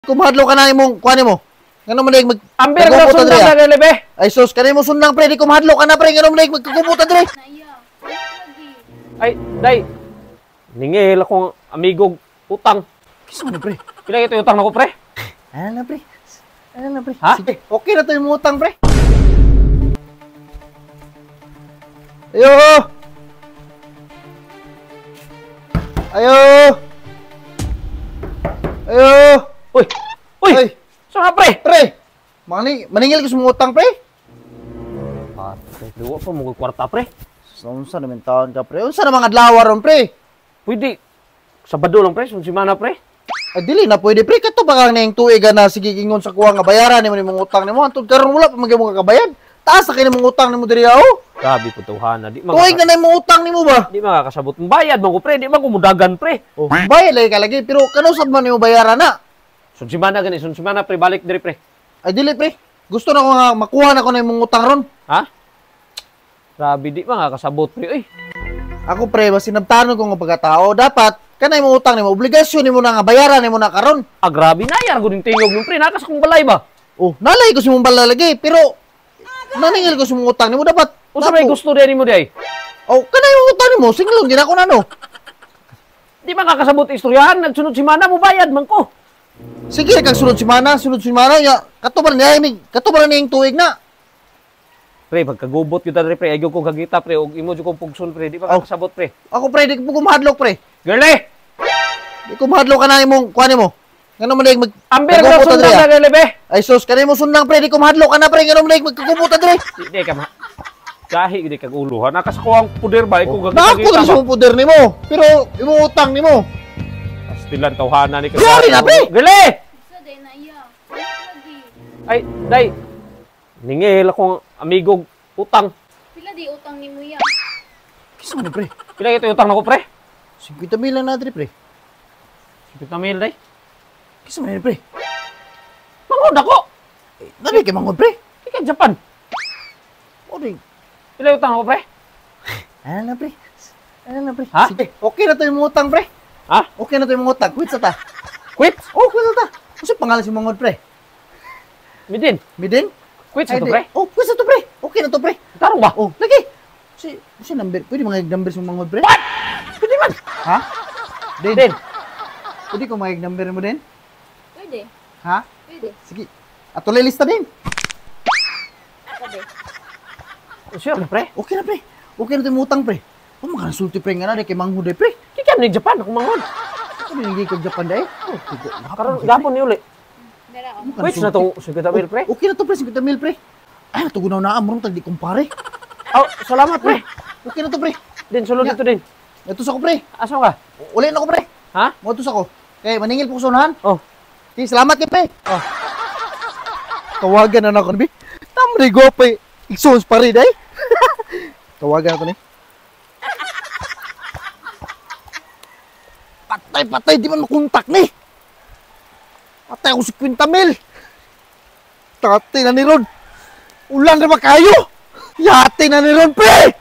Kumahadlo ka na imong kuan mo. Ngano man mag Ambir ko sundan na gali be. Ay sus, kanay mo sundang pre, di kumahadlo ka na pre, ngano man magkukumputan dire. Ay, day. Ningil akong amigo utang. Kisa man pre. Pila ito utang nako pre? Ano na pre? Ano na pre? Ha? Sige, okay na to yung utang pre. Ayo! Ayo! Ayo! Uy! Uy! Ay, Saan nga pre? pre! Maningil ko sa mga utang pre. Ah, duwa pa mo kwarta pre. Unsa naman taon ka pre? Unsa na mga adlaw ron pre? Pwede. Sabado lang pre, sunsimana pre. Ay dili na pwede pre, kato ba kang nang tuiga na sige gingon sa kuha nga bayaran nimo nimong utang nimo. Antud karon wala pa magyamo ka kabayad. Taas na kay nimong utang nimo diri oh. Grabe po tawhana. Di Tuig na nimong utang nimo ba? Di makakasabot. Bayad mo ko pre, di man kumudagan pre. Oh, bayad lagi ka lagi pero kano sad man nimo bayaran na? Sunsimana gani, sunsimana pre, balik diri pre. Ay dili pre. Gusto na ko nga makuha na ko na imong utang ron. Ha? Grabe di makakasabot pre. Uy. Ako pre, basi nabtanon ko nga pagkatao, dapat kanay mo utang nimo, obligasyon nimo na nga bayaran nimo na karon. Ah, grabe na yan. Guding tingog nung pre, nakas akong balay ba? Oh, nalay ko sa mong balalagi, pero naningil ko sa mong utang nimo dapat. Unsa may gusto din mo di ay? Oh, kanay mo utang nimo, singlong din ako nano. Di makakasabot istoryahan, nagsunod si mana mo bayad man ko. Sige, kag sunod semana ya. Katubar ni yung tuig na. Pre, pagkagubot kita diri pre, ayaw ko kagita pre, og imo jud kong pugson pre, di makakasabot pre. Ako pre, di ko kumahadlok pre. Girlie! Di ko mahadlok ka na imong kuan nimo. Ngano man mag Ambir ko sundan na gali be. Ay sus, kanay mo sundang pre, di ko mahadlok ka na pre, ngano man magkukumputan dire. Di ka ma. Gahi gid kag uluhan, nakas ko ang puder ba iko Nako kagita na sa puder nimo, pero imong utang nimo. Pastilan tawhana ni Yari na, pre! Girlie! Sa day na iya. Lagi. Ay, day. Ningil akong amigo utang. Pila di utang ni mo iya. Kisa man pre. Pila ito utang nako pre? 50 mil lang na dire pre. 50 mil day. Kisa man pre. Mangod ako. Nabi kay mangod pre. Ika Japan. Ori. Pila utang nako pre? Ano na pre? Ano na pre? Ha? Sige, okay na to yung utang pre. Ha? Okay na to yung utang. Quit sa ta. Quit? Oh, quit sa ta. Kasi pangalan si mangod pre. Midin. Midin? Quit sa Ay, to di. pre. Oh, quit sa to pre. Okay na to pre. Tarong ba? Oh, lagi. Si number. Pwede mga number sa mangod pre? What? Pwede man. Ha? Din. Din. Pwede ko mga number mo din? Pwede. Ha? Pwede. Sige. Ato lista din. Pwede. Sure na pre. Okay na pre. Okay na to yung utang pre. Oh, makanasulti pre nga na. Di kay manghod eh pre. Kikam ni Japan ako mangod. Ako hindi ko Japan dahil. Oh, Karon gapon ni uli. Dara o. Quit na to 50 mil pre. Okay na to pre. 50 mil pre. Ay, natugunaw na. Amurong tagdi kumpare. Oh, salamat pre. Okay na to pre. Din sulod Ya. dito din. Natus ako pre. Asa ka? Uli na ako pre. Ha? Motus ako. Okay, maningil po sunahan. Oh. Okay, salamat kay pre. Oh. Tawagan na ako ni. Tamri go pa. Iksons pa rin eh. Tawagan ako ni. Patay, di man makontak ni. Patay ako si Quinta Mil. Tatay na ni Rod. Ulan na ba kayo? Yate na ni Rod, pre!